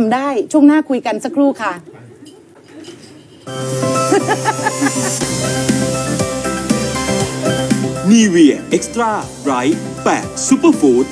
ำได้ช่วงหน้าคุยกันสักครู่ค่ะนีเวียเอ็กซ์ตร้าไรท์8ซูเปอร์ฟู้ด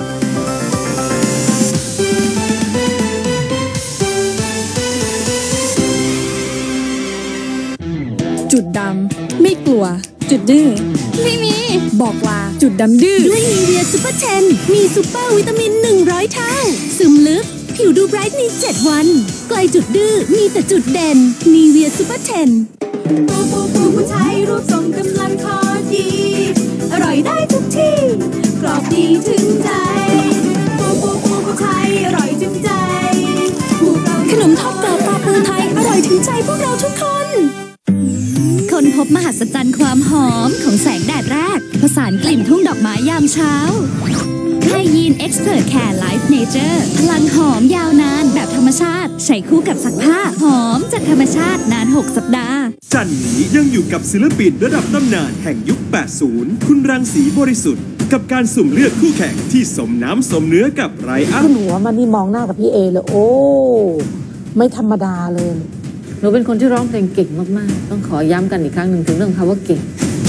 จุดดำไม่กลัวจุดดื้อไม่มีบอกลาจุดดำดื้อด้วยนีเวียซูเปอร์เทนมีซูเปอร์วิตามิน100 เท่าซึมลึกผิวดูไบรท์ใน7 วันไกลจุดดื้อมีแต่จุดเด่นนีเวียซูเปอร์เทนปูผู้ใช้รูปทรงกำลังคอดีอร่อยได้ทุกที่กรอบดีถึงใจปูผู้ใช้อร่อยถึงใจขนมทอดกรอบปลาปูไทยอร่อยถึงใจพวกเราทุกคนค้นพบมหัศจรรย์ความหอมของแสงแดดแรกผสานกลิ่นทุ่งดอกไม้ยามเช้าไฮยีนเอ็กซ์เพรสแคร์ไลฟ์เนเจอร์พลังหอมยาวนานแบบธรรมชาติใช้คู่กับซักผ้าหอมจากธรรมชาตินาน6 สัปดาห์จันนี้ยังอยู่กับศิลปินระดับตำนานแห่งยุค 80 คุณรังสีบริสุทธิ์กับการสุ่มเลือกคู่แข่งที่สมน้ำสมเนื้อกับไรอันหนูมันนี่มองหน้ากับพี่เอเลยโอ้ไม่ธรรมดาเลยหนูเป็นคนที่ร้องเพลงเก่งมากๆต้องขอย้ำกันอีกครั้งหนึ่งถึงเรื่องคำว่าเก่ง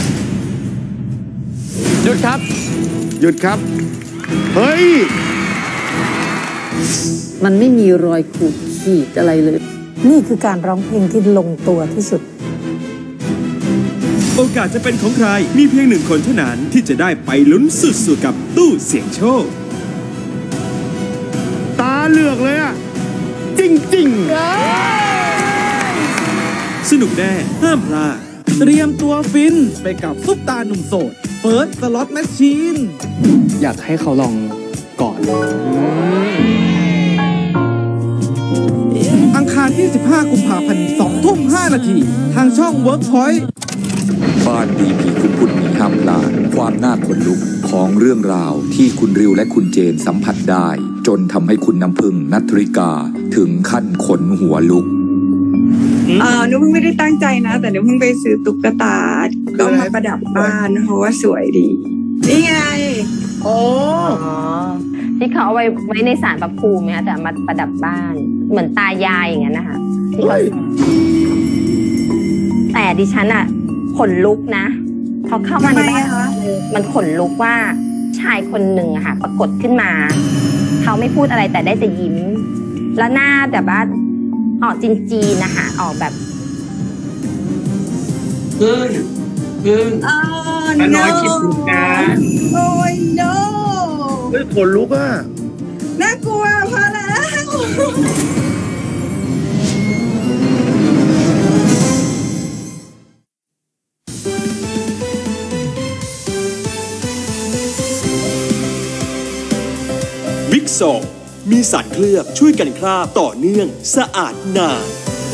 หยุดครับหยุดครับเฮ้ยมันไม่มีรอยขูดขีดอะไรเลยนี่คือการร้องเพลงที่ลงตัวที่สุดโอกาสจะเป็นของใครมีเพียง1 คนเท่านั้นที่จะได้ไปลุ้นสุดๆกับตู้เสี่ยงโชคตาเหลือกเลยอะจริงๆสนุกแน่ห้ามพลาดเตรียมตัวฟินไปกับซุปตาหนุ่มโสดเฟิร์สสล็อตแมชชีนอยากให้เขาลองก่อนอังคารที่15 กุมภาพันธ์ 20:05 นาทีทางช่อง Workpoint บ้านดีผีคุณพุทธมีห้ามพลาดความน่าขนลุกของเรื่องราวที่คุณริวและคุณเจนสัมผัสได้จนทำให้คุณน้ำพึ่งณัฐริกาถึงขั้นขนหัวลุกหนูเพิ่งไม่ได้ตั้งใจนะแต่หนูเพิ่งไปซื้อตุ๊กตาก็มาประดับบ้านเพราะว่าสวยดีนี่ไงโอ้ที่เขาเอาไว้ในศาลพระภูมิเนี่ยแต่มาประดับบ้านเหมือนตายายอย่างนั้นนะคะที่เขาแต่ดิฉันอะขนลุกนะพอเข้ามาในบ้านมันขนลุกว่าชายคนหนึ่งอะค่ะปรากฏขึ้นมาเขาไม่พูดอะไรแต่ได้แต่ยิ้มแล้วหน้าแบบว่าออกจีนนะคะออกแบบพึ่งน้อยคิดถึงกันโอ้ย no เฮ้ยขนลุกอ่ะน่ากลัวพอแล้วบิ๊กโซมีสารเคลือบช่วยกันคราบต่อเนื่องสะอาดนาน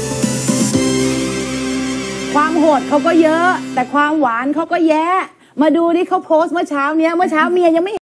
ความโหดเขาก็เยอะแต่ความหวานเขาก็แย่มาดูนี่เขาโพสต์เมื่อเช้าเมียยังไม่